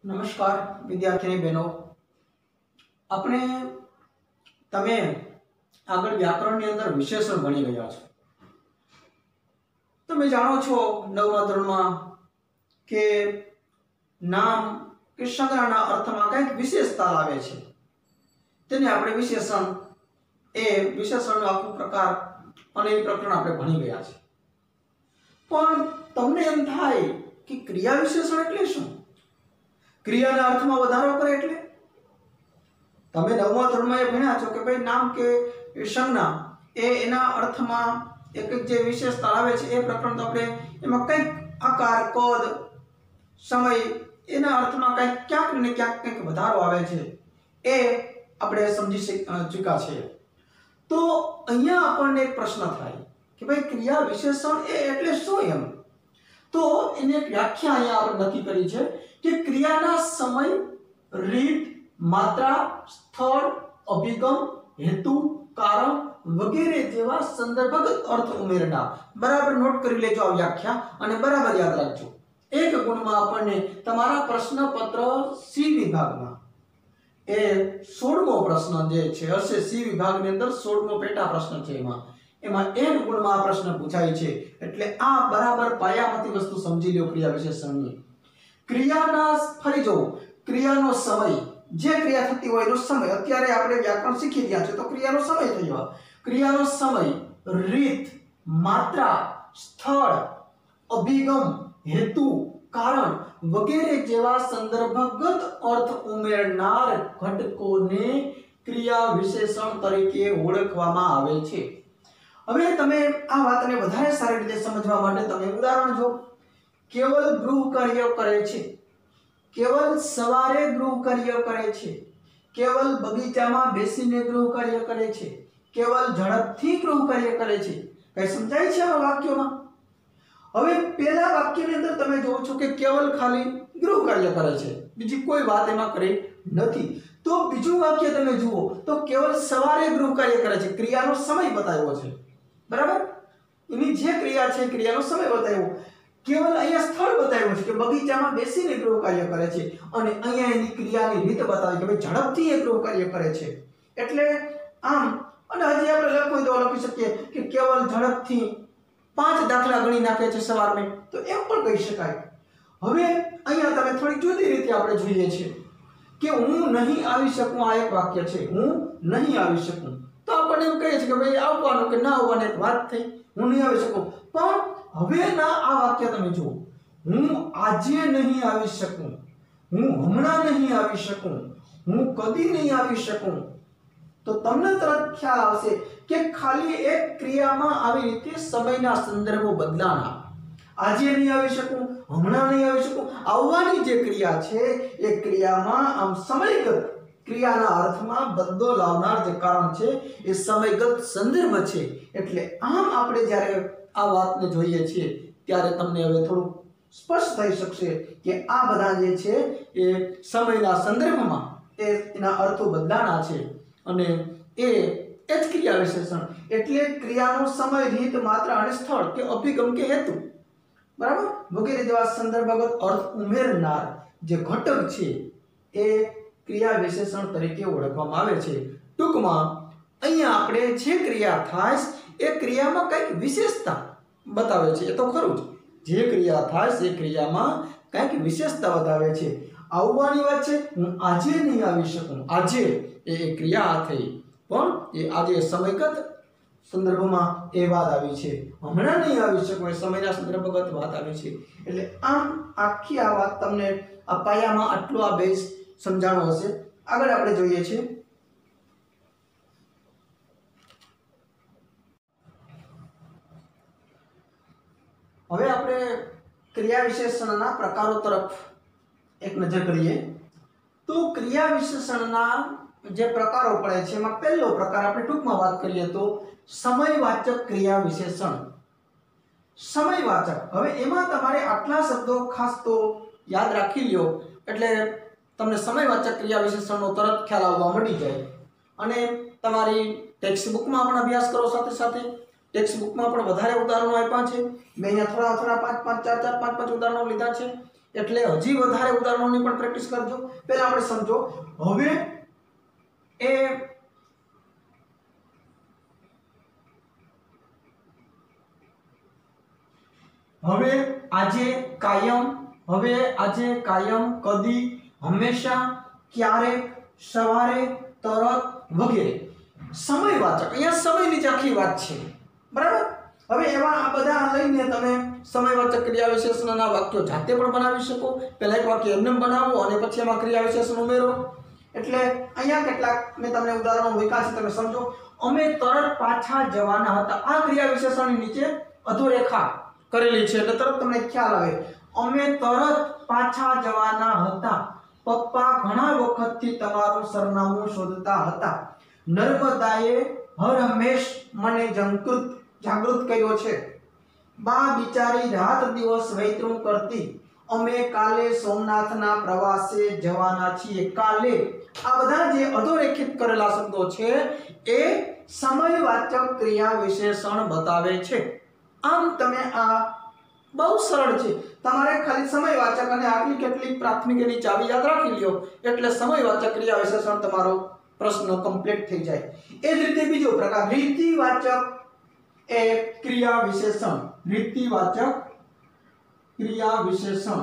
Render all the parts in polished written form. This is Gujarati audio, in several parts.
નમસ્કાર વિદ્યાર્થીની બહેનો, આપણે તમે આગળ વ્યાકરણની અંદર વિશેષણ ભણી ગયા છો. તમે જાણો છો 9મા ધોરણમાં કે નામ કે સંજ્ઞાના અર્થમાં કંઈક વિશેષતા લાવે છે તેને આપણે વિશેષણ વિશેષણનો આખો પ્રકાર અને એ પ્રકરણ આપણે ભણી ગયા છે. પણ તમને એમ થાય કે ક્રિયા વિશેષણ એટલે શું? ક્રિયાના અર્થમાં વધારો કરે એટલે? તમે 9મા ધોરણમાં એ ભણ્યા છો કે ભાઈ નામ કે સંજ્ઞા એના અર્થમાં એક જે વિશેષતા આવે છે એ પ્રકરણ તો આપણે એમાં કંઈક આકાર, કદ, સમય એના અર્થમાં ક્યાંક ને ક્યાંક કંઈક વધારો આવે છે એ આપણે સમજી ચૂક્યા છીએ. તો અહીંયા આપણને એક પ્રશ્ન થાય કે ભાઈ ક્રિયા વિશેષણ એટલે શું એમ? તો એની એક વ્યાખ્યા અહીંયા આપણે નક્કી કરી છે કે ક્રિયાના સમય, રીત, માત્રા, સ્થળ, અભિગમ, હેતુ, કારણ વગેરે જેવા સંદર્ભગત અર્થ ઉમેરનાર. બરાબર નોટ કરી લેજો આ વ્યાખ્યા અને બરાબર યાદ રાખજો. એક ગુણમાં આપણને તમારા પ્રશ્નપત્ર સી વિભાગમાં એ 16મો પ્રશ્ન જે છે હશે સી વિભાગની અંદર 16મો પેટા પ્રશ્ન છે એમાં એક ગુણમાં આ પ્રશ્ન પૂછાય છે. એટલે આ બરાબર પાયામાંથી વસ્તુ સમજી લો ક્રિયા વિશેષણની. ક્રિયાના ફરી જો ક્રિયાનો સમય, જે ક્રિયા થતી હોય એનો સમય, અત્યારે આપણે વ્યાકરણ શીખી ગયા છે તો ક્રિયાનો સમય થયો. ક્રિયાનો સમય, રીત, માત્રા, સ્થળ, અભિગમ, હેતુ, કારણ વગેરે જેવા સંદર્ભગત અર્થ ઉમેરનાર ઘટકોને ક્રિયા વિશેષણ તરીકે ઓળખવામાં આવે છે. હવે તમે આ વાતને વધારે સારી રીતે સમજવા માટે તમે ઉદાહરણ જો. કેવલ ગૃહ કાર્ય કરે છે, કેવલ સવારે ગૃહ કાર્ય કરે છે, કેવલ બગીચામાં બેસીને ગૃહ કાર્ય કરે છે, કેવલ ઝડપથી ગૃહ કાર્ય કરે છે. કઈ સમજાય છે આ વાક્યોમાં? હવે પહેલા વાક્યની અંદર તમે જોવો છો કે કેવલ ખાલી ગૃહ કાર્ય કરે છે, બીજી કોઈ વાત એમાં કરી નથી. તો બીજું વાક્ય તમે જુઓ તો કેવલ સવારે ગૃહ કાર્ય કરે છે, ક્રિયાનો સમય બતાવ્યો છે. બરાબર? એની જે ક્રિયા છે ક્રિયાનો સમય બતાવ્યો. કેવલ અહીંયા સ્થળ બતાવ્યું છે કે બગીચામાં બેસીને ગૃહ કાર્ય કરે છે અને અહીંયા એની ક્રિયાની રીત બતાવી કે ભાઈ ઝડપથી એ ગૃહ કાર્ય કરે છે. એટલે આમ અને હજી આપણે લખવું તો લખી શકીએ કે કેવલ ઝડપથી 5 દાખલા ગણી નાખે છે સવારમાં, તો એમ પણ કહી શકાય. હવે અહીંયા તમે થોડી જુદી રીતે આપણે જોઈએ છીએ કે હું નહીં આવી શકું. આ એક વાક્ય છે, હું નહીં આવી શકું. તો આપણને એમ કહે છે કે ભાઈ આવવાનું કે ના આવવાની એક વાત થઈ, હું નહીં આવી શકું. પણ હવે ના આ વાક્ય તમે જુઓ, હું આજે નહીં આવી શકું, હું હમણાં નહીં આવી શકું, હું કદી નહીં આવી શકું. તો તમને તરત ખ્યાલ આવશે કે ખાલી એક ક્રિયામાં આવી રીતે સમયના સંદર્ભો બદલાના. આજે નહીં આવી શકું, હમણાં નહીં આવી શકું. આવવાની જે ક્રિયા છે એ ક્રિયામાં આમ સમયગત ક્રિયાના અર્થમાં બદલો લાવનાર જે કારણ છે એ સમયગત સંદર્ભ છે. એટલે આમ આપણે જ્યારે આ વાતને જોઈએ છીએ ત્યારે તમને હવે થોડું સ્પષ્ટ થઈ શકશે કે આ બધા જે છે એ સમયના સંદર્ભમાં એના અર્થો બદલાના છે અને એ જ ક્રિયા વિશેષણ. એટલે ક્રિયાનો સમય, રીત, માત્રા અને સ્થળ કે અભિગમ કે હેતુ બરાબર વગેરે જેવા સંદર્ભગત અર્થ ઉમેરનાર જે ઘટક છે એ ક્રિયા વિશેષણ તરીકે ઓળખવામાં આવે છે. ટૂંકમાં અહીંયા આપણે જે ક્રિયા થાય એ ક્રિયામાં કંઈક વિશેષતા બતાવે છે. એ તો ખરું જ, જે ક્રિયા થાય એ ક્રિયામાં કંઈક વિશેષતા બતાવે છે. આવવાની વાત છે, હું આજે નહીં આવી શકું. આજે એ ક્રિયા થઈ પણ એ આજે સમયગત સંદર્ભમાં એ વાત આવી છે. હમણાં નહીં આવી શકું એ સમયના સંદર્ભગત વાત આવી છે. એટલે આમ આખી આ વાત તમને આ પાયામાં આટલો આ બેઝ સમજાણો હશે. આગળ આપણે જોઈએ છીએ હવે આપણે ક્રિયા વિશેષણના પ્રકારો તરફ એક નજર કરીએ. તો ક્રિયા વિશેષણના જે પ્રકારો પડે છે એમાં પહેલો પ્રકાર આપણે ટૂંકમાં વાત કરીએ તો સમયવાચક ક્રિયા વિશેષણ. સમયવાચક, હવે એમાં તમારે આટલા શબ્દો ખાસ તો યાદ રાખી લ્યો એટલે તમને સમયવાચક ક્રિયા વિશેષણનો તરત ખ્યાલ આવવા મળી જાય. અને તમારી ટેક્સ્ટ બુકમાં પણ અભ્યાસ કરો, સાથે સાથે ટેક્સ્ટ બુકમાં પણ વધારે ઉદાહરણો આપ્યા છે. મેં અહીંયા થોડા 5 ઉદાહરણો લીધા છે. એટલે હજી વધારે ઉદાહરણોની પણ પ્રેક્ટિસ કરજો. પહેલા આપણે સમજો. હવે આજે કાયમ, કદી, હંમેશા, ક્યારેક, સવારે, તરત વગેરે. સમયવાચક, અહીંયા સમયની જ આખી વાત છે, બરાબર. હવે એવા આ બધા લઈને તમે સમયવાચક ક્રિયા વિશેષણના વાક્યો જાતે પણ બનાવી શકો. પહેલા એક વાક્ય એમને બનાવો અને પછી એમાં ક્રિયા વિશેષણ ઉમેરો. એટલે અહીંયા કેટલાક મેં તમને ઉદાહરણો મૂક્યા છે, તમે સમજો. અમે તરત પાછા જવાના હતા. આ ક્રિયા વિશેષણની નીચે અધોરેખા કરેલી છે એટલે તરત તમને ખ્યાલ આવે. અમે તરત પાછા જવાના હતા. પપ્પા ઘણા વખતથી તમારું સરનામું શોધતા હતા. નર્મદાએ હર હંમેશ મને જાગૃત કર્યો છે. બા બિચારી રાત દિવસ વૈતરું કરતી. અમે કાલે સોમનાથના પ્રવાસે જવાના છીએ. કાલે. આ બધા જે અધોરેખિત કરેલા શબ્દો છે એ સમયવાચક ક્રિયા વિશેષણ બતાવે છે. આમ તમે આ બહુ સરળ છે. તમારે ખાલી સમયવાચક અને આટલી કેટલીક પ્રાથમિક એની ચાવી યાદ રાખી લ્યો એટલે સમયવાચક ક્રિયા વિશેષણ તમારો પ્રશ્ન કમ્પ્લીટ થઈ જાય. એ જ રીતે બીજો પ્રકાર રીતિવાચક એ ક્રિયા વિશેષણ. રીતિવાચક ક્રિયા વિશેષણ.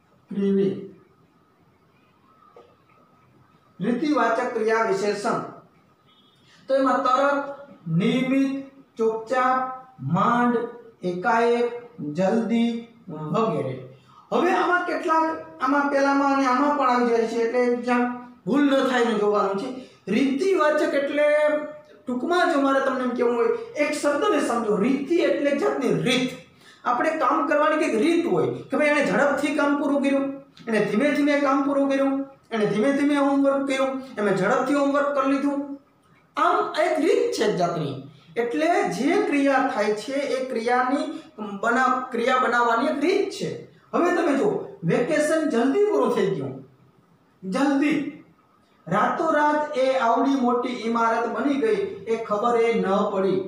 રીતિવાચક ક્રિયા વિશેષણ તો એમાં તરત, નિયમિત, ચૂપચાપ, માંડ, એકાએક, જલ્દી વગેરે. હવે આમાં પહેલામાં અને આમાં પણ આવી જાય છે એટલે જ્યાં ભૂલ ન થાય ને જોવાનું છે. રીતિવાચક એટલે ટૂંકમાં જો મારે તમને એમ કહેવું હોય એક શબ્દને સમજો. રીતિ એટલે એક જાતની રીત. આપણે કામ કરવાની કંઈક રીત હોય કે ભાઈ એને ઝડપથી કામ પૂરું કર્યું, એને ધીમે ધીમે કામ પૂરું કર્યું, એને ધીમે ધીમે હોમવર્ક કર્યું, એને ઝડપથી હોમવર્ક કરી લીધું. આમ એક રીત છે એક જાતની. એટલે જે ક્રિયા થાય છે એ ક્રિયા બનાવવાની એક રીત છે. હવે તમે જો વેકેશન જલ્દી પૂરું થઈ ગયું. જલ્દી. રાતોરાત એ આવડી મોટી ઇમારત બની ગઈ એ ખબર એ ન પડી.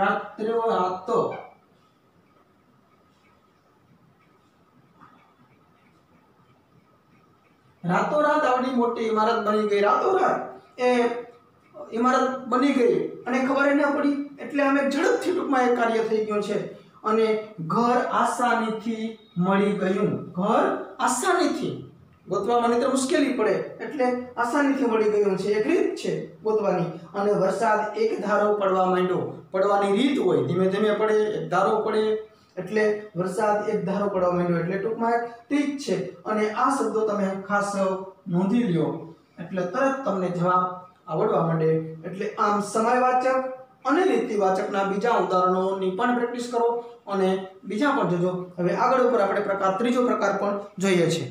રાતોરાત આવડી મોટી ઇમારત બની ગઈ. રાતોરાત એ ઇમારત બની ગઈ અને ખબર ન પડી. એટલે અમે ઝડપથી ટૂંકમાં એક કાર્ય થઈ ગયું છે. અને ઘર આસાનીથી મળી ગયું. ઘર આસાનીથી ગોતવામાં નહીં તો મુશ્કેલી પડે એટલે આસાનીથી મળી ગયું છે. એક રીત છે ગોતવાની. અને વરસાદ એક ધારો પડવા માંડ્યો. પડવાની રીત હોય, ધીમે ધીમે પડે, એક ધારો પડે એટલે વરસાદ એક ધારો પડવા માંડ્યો એટલે ટૂંકમાં એક રીત છે. અને આ શબ્દો તમે ખાસ નોંધી લ્યો એટલે તરત તમને જવાબ આવડવા માંડે. એટલે આમ સમયવાચક અને રીતિવાચકના બીજા ઉદાહરણોની પણ પ્રેક્ટિસ કરો અને બીજા પણ જોજો. હવે આગળ ઉપર આપણે ત્રીજો પ્રકાર પણ જોઈએ છે.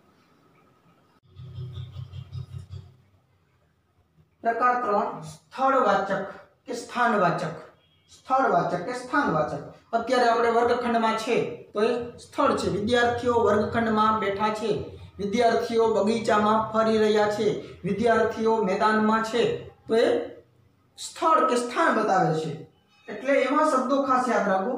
પ્રકાર 3 સ્થળવાચક કે સ્થાનવાચક. સ્થળવાચક કે સ્થાનવાચક. અત્યારે આપણે વર્ગખંડમાં છે તો એ સ્થળ છે. વિદ્યાર્થીઓ વર્ગખંડમાં બેઠા છે. વિદ્યાર્થીઓ બગીચામાં ફરી રહ્યા છે. વિદ્યાર્થીઓ મેદાનમાં છે તો એ સ્થળ કે સ્થાન બતાવે છે. એટલે એમાં શબ્દો ખાસ યાદ રાખો.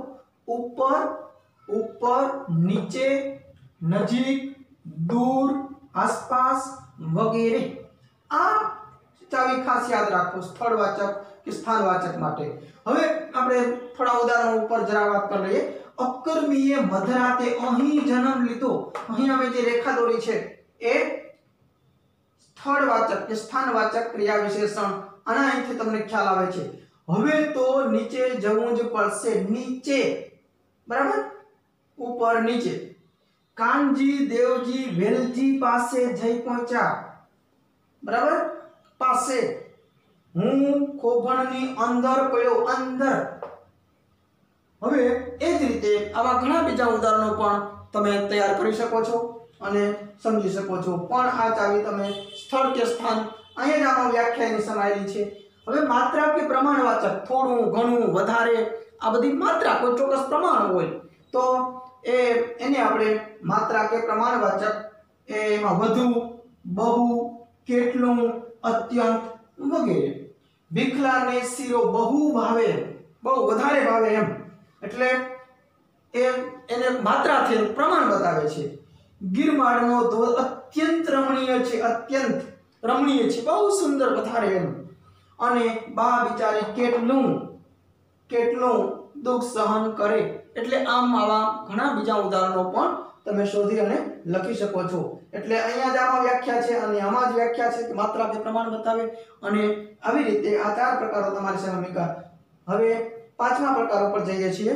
ઉપર, નીચે, નજીક, દૂર, આસપાસ વગેરે. આ ચાવી ખાસ યાદ રાખો સ્થળવાચક કે સ્થાનવાચક માટે. હવે આપણે થોડા ઉદાહરણો ઉપર જરા વાત કરી લઈએ. અકર્મીએ મધરાતે અહીં જન્મ લીધો. અહીં અમે જે રેખા દોરી છે એ સ્થળવાચક કે સ્થાનવાચક ક્રિયા વિશેષણ. આના અહીંથી તમને ખ્યાલ આવે છે. હવે તો નીચે જવું જ પડશે. નીચે, બરાબર, ઉપર નીચે. કાનજી દેવજી વેલજી પાસે જઈ પહોંચ્યા. બરાબર, પાસે. હું ખોભણની અંદર પડ્યો. અંદર. હવે એ જ રીતે આવા ઘણા બીજા ઉદાહરણો પણ તમે તૈયાર કરી શકો છો અને સમજી શકો છો. પણ આ ચાવી તમે સ્થળ કે સ્થાન અહીંયા જ આમાં વ્યાખ્યાની સમાયેલી છે. હવે માત્રા કે પ્રમાણવાચક, થોડું, ઘણું, વધારે, આ બધી માત્રા કોઈ ચોક્કસ પ્રમાણ હોય તો એને આપણે માત્રા કે પ્રમાણવાચક એમાં વધુ, બહુ, કેટલું, અત્યંત વગેરે. ભીખલાને શીરો બહુ ભાવે. બહુ વધારે ભાવે એમ એટલે એને માત્રાથી પ્રમાણ બતાવે છે. ગિરમાળનો ધોધ અત્યંત રમણીય છે, અત્યંત રમણીય છે, બહુ સુંદર વધારે એમ. અને બા બિચારી કેટલું દુઃખ સહન કરે. એટલે આમ આવા ઘણા બીજા ઉદાહરણો પણ તમે શોધી અને લખી શકો છો. એટલે અહીંયા જ આમાં વ્યાખ્યા છે અને આમાં જ વ્યાખ્યા છે કે માત્ર આપણે પ્રમાણ બતાવે અને આવી રીતે આ 4 પ્રકારો તમારી સામે મૂક્યા. હવે 5મા પ્રકાર ઉપર જઈએ છીએ.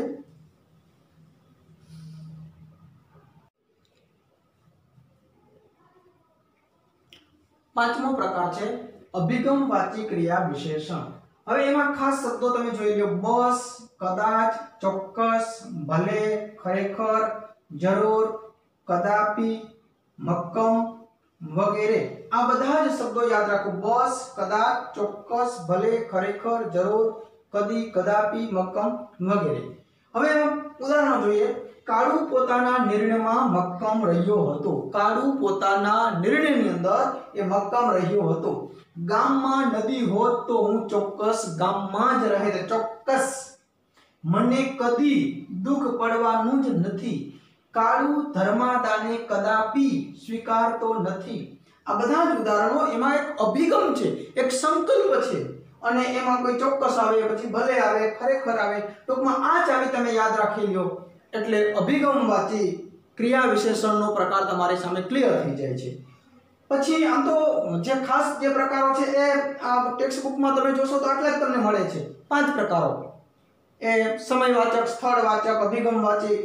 પાંચમો પ્રકાર છે અભિગમવાચી ક્રિયા વિશેષણ. હવે એમાં ખાસ શબ્દો તમે જોઈ લો. બસ, કદાચ, ચોક્કસ, ભલે, ખરેખર, જરૂર, કદાપી, મક્કમ વગેરે. આ બધા જ શબ્દો યાદ રાખો. બસ, કદાચ, ચોક્કસ, ભલે, ખરેખર, જરૂર, કદી, કદાપી, મક્કમ વગેરે. હવે ઉદાહરણ જોઈએ. કાળુ પોતાના નિર્ણયમાં મક્કમ રહ્યો હતો. કાળુ પોતાના નિર્ણયની અંદર એ મક્કમ રહ્યો હતો. ગામમાં નદી હોત તો હું ચોક્કસ ગામમાં જ રહેત. ચોક્કસ મને કદી દુઃખ પડવાનું જ નથી. કાળુ ધર્માદાને કદાપી સ્વીકારતો નથી. આ બધા જ ઉદાહરણો. એમાં એક અભિગમ છે, એક સંકલ્પ છે અને એમાં કોઈ ચોક્કસ આવે, પછી ભલે આવે, ખરેખર આવે. ટૂંકમાં આ ચાવી તમે યાદ રાખી લો એટલે અભિગમવાચી ક્રિયા વિશેષણનો પ્રકાર તમારી સામે ક્લિયર થઈ જાય છે. પછી આમ તો જે ખાસ જે પ્રકારો છે એ આ ટેક્સ્ટ બુકમાં તમે જોશો તો આટલા જ તમને મળે છે. 5 પ્રકારો. એ સમયવાચક, સ્થળવાચક, અભિગમવાચી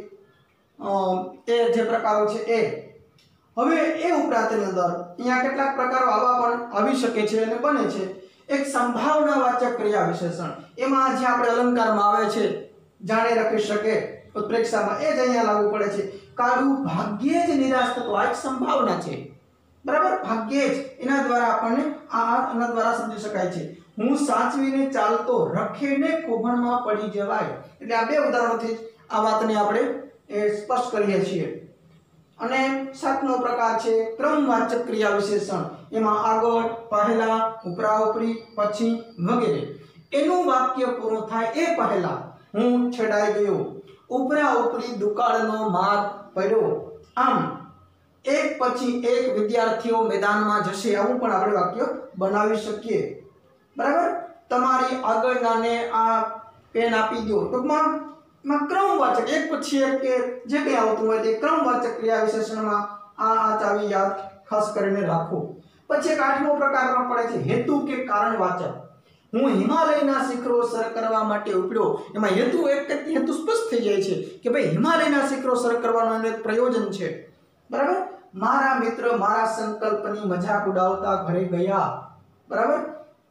એ જે પ્રકારો છે એ. હવે એ ઉપરાંતની અંદર અહીંયા કેટલાક પ્રકારો આવા પણ આવી શકે છે અને બને છે. એક સંભાવનાવાચક ક્રિયા વિશેષણ. એમાં જે આપણે અલંકારમાં આવે છે જાણે રખી શકે, ઉત્પ્રેક્ષામાં, એ જ અહીંયા લાગુ પડે છે. કાળુ ભાગ્યે જ નિરાશ થતો. આ એક સંભાવના છે, બરાબર. ભાગ્યે જ. એના દ્વારા આપણને આના દ્વારા સમજી શકાય છે. હું સાચવીને ચાલતો રખેને કોભણમાં પડી જવાય. એટલે આ 2 ઉદાહરણોથી આ વાતને આપણે સ્પષ્ટ કરીએ છીએ. અને 7મો પ્રકાર છે ક્રમવાચક ક્રિયા વિશેષણ. એમાં આગળ, પહેલા, ઉપરા ઉપરી, પછી વગેરે. એનું વાક્ય પૂરું થાય એ પહેલા હું છેડાઈ ગયો, ઉપરા ઉપરી દુકાળનો માર પડ્યો. આમ એક પછી એક વિદ્યાર્થીઓ મેદાનમાં જશે. આવું પણ આપણે વાક્ય બનાવી શકીએ, બરાબર. તમારી આગળનાને આ પેન આપી દો. ટૂંકમાં ક્રમવાચક એક પછી એક કે જે કંઈ આવતું હોય તે ક્રમવાચક ક્રિયા વિશેષણમાં આ ચાવી યાદ ખાસ કરીને રાખો. પછી એક 8મો પ્રકાર પણ પડે છે હેતુ કે કારણવાચક. હું હિમાલયના શિખરો સર કરવા માટે ઉપડ્યો. એમાં હેતુ સ્પષ્ટ થઈ જાય છે કે ભાઈ હિમાલયના શિખરો સર કરવાનું એક પ્રયોજન છે, બરાબર. મારા મિત્ર મારા સંકલ્પની મજાક ઉડાવતા ઘરે ગયા, બરાબર.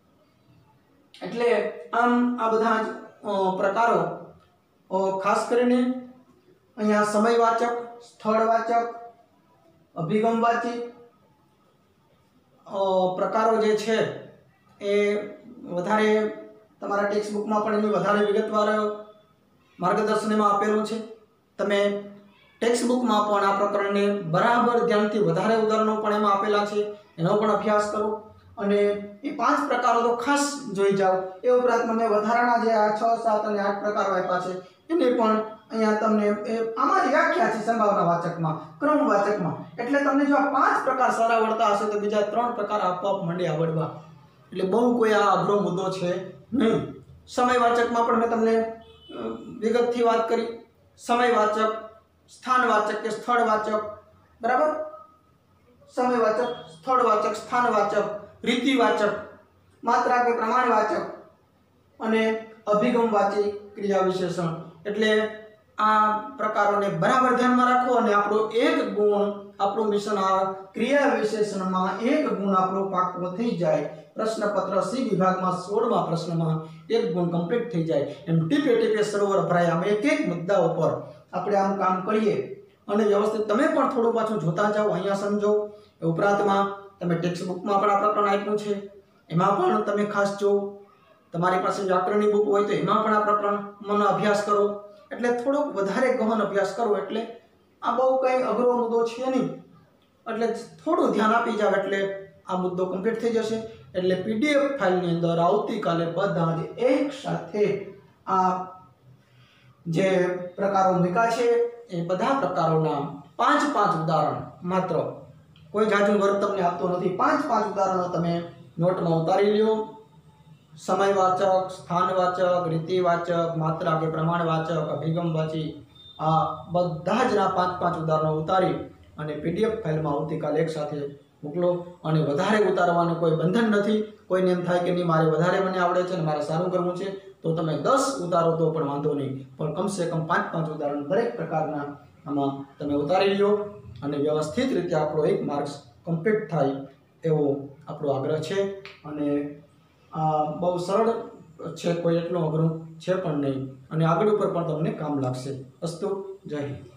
એટલે આમ આ બધા જ પ્રકારો ખાસ કરીને અહીંયા સમયવાચક, સ્થળવાચક, અભિગમવાચી પ્રકારો જે છે એ વધારે તમારા ટેક્સ્ટ બુકમાં પણ એની વધારે વિગતવાર માર્ગદર્શન એમાં આપેલું છે. તમે ટેક્સ્ટ બુકમાં પણ આ પ્રકરણને બરાબર ધ્યાનથી વધારે ઉદાહરણો પણ એમાં આપેલા છે, એનો પણ અભ્યાસ કરો અને એ 5 પ્રકારો તો ખાસ જોઈ જાઓ. એ ઉપરાંત મને વધારાના જે આ 6, 7 અને 8 પ્રકારો આપ્યા છે એને પણ અહીંયા તમને આમાં જ વ્યાખ્યા છે સંભાવનાવાચકમાં, ક્રમવાચકમાં. એટલે તમને જો આ 5 પ્રકાર સારા આવડતા હશે તો બીજા 3 પ્રકાર આપોઆપ મંડે આવડવા. એટલે બહુ કોઈ આ અઘરો મુદ્દો છે નહીં. સમયવાચકમાં પણ મેં તમને વિગતથી વાત કરી. સમયવાચક, સ્થાનવાચક કે સ્થળવાચક, બરાબર. સમયવાચક, સ્થળવાચક, સ્થાનવાચક, રીતિવાચક, માત્રા કે પ્રમાણવાચક અને અભિગમવાચી ક્રિયા વિશેષણ. એટલે આ પ્રકારોને બરાબર ધ્યાનમાં રાખો અને આપણો એક ગુણ, આપણું મિશન આ ક્રિયા વિશેષણમાં એક ગુણ આપણો પાકો થઈ જાય. પ્રશ્નપત્ર સી વિભાગમાં 16મા પ્રશ્નમાં એક ગુણ કમ્પ્લીટ થઈ જાય. એમ ટીપે ટીપે સરોવર ભરાય. આમ એક મુદ્દા ઉપર આપણે આમ કામ કરીએ અને વ્યવસ્થિત તમે પણ થોડું પાછું જોતા જાઓ, અહીંયા સમજો. એ ઉપરાંતમાં તમે ટેક્સ્ટ બુકમાં પણ આ પ્રકરણ આપ્યું છે, એમાં પણ તમે ખાસ જો. તમારી પાસે વ્યાકરણની બુક હોય તો એમાં પણ આ પ્રકરણનો અભ્યાસ કરો. એટલે થોડોક વધારે ગહન અભ્યાસ કરો. એટલે આ બહુ કંઈ અઘરો મુદ્દો છે નહીં. એટલે થોડું ધ્યાન આપી જાવ એટલે આ મુદ્દો કમ્પ્લીટ થઈ જશે. એટલે પીડીએફ ફાઇલની અંદર આવતીકાલે બધા જ એક સાથે આ જે પ્રકારો મૂક્યા છે એ બધા પ્રકારોના 5 ઉદાહરણ, માત્ર કોઈ જાજુ વર્ક તમને આપતો નથી, 5 ઉદાહરણો તમે નોટમાં ઉતારી લ્યો. સમયવાચક, સ્થાનવાચક, રીતિવાચક, માત્રા કે પ્રમાણવાચક, અભિગમવાચી, આ બધા જ ના 5 ઉદાહરણો ઉતારી અને PDF ફાઇલમાં આવતીકાલે એક સાથે મોકલો. અને વધારે ઉતારવાનું કોઈ બંધન નથી. કોઈને એમ થાય કે નહીં મારે વધારે મને આવડે છે અને મારે સારું કરવું છે તો તમે 10 ઉતારો તો પણ વાંધો નહીં, પણ કમસે કમ 5 ઉદાહરણ દરેક પ્રકારના આમાં તમે ઉતારી લો અને વ્યવસ્થિત રીતે આપણો 1 માર્ક્સ કમ્પ્લીટ થાય એવો આપણો આગ્રહ છે. અને આ બહુ સરળ છે, કોઈ એટલું અઘરું છે પણ નહીં, અને આગળ ઉપર પણ તમને કામ લાગશે. અસ્તુ, જય હિન્દ.